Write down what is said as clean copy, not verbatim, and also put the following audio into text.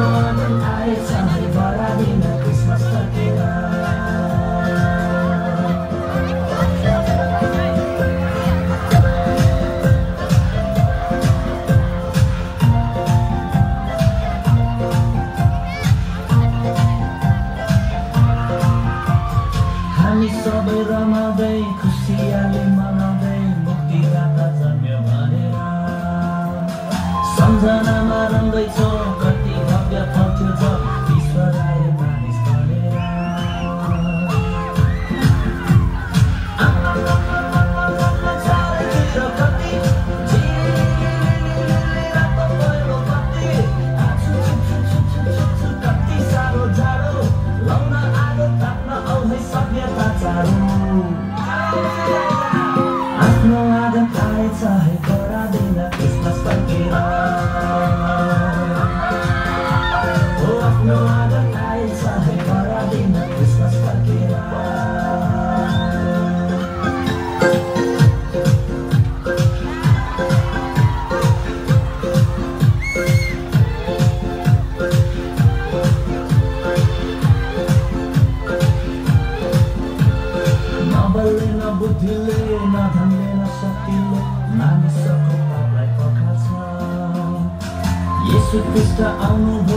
आनन्द आएछ है बरादिन क्रिसमस फर्केर हामी सबै रमाउँदै खुसियाली मनाउँदै मुक्तिदाता जन्म्यो भनेर सम्झनामा रङ्गैछौँ कति भव्य फल्थ्यो जब ईश्वर आयो मानिस बनेर चारैतिर कति रातो पहिरो बत्ती कति साह्रो जाडो लाउन आगो ताप्न आउँदै सभ्यता चारो आफ्नो आँगन आएछ है बरादिन क्रिसमस फर्केर आफ्नो आँगन आएछ है बरादिन क्रिसमस फर्केर नबलले न बुद्धिले न धनले न शक्तिले मानिसको पापलाई पखाल्छ येशू ख्रीष्ट आउनु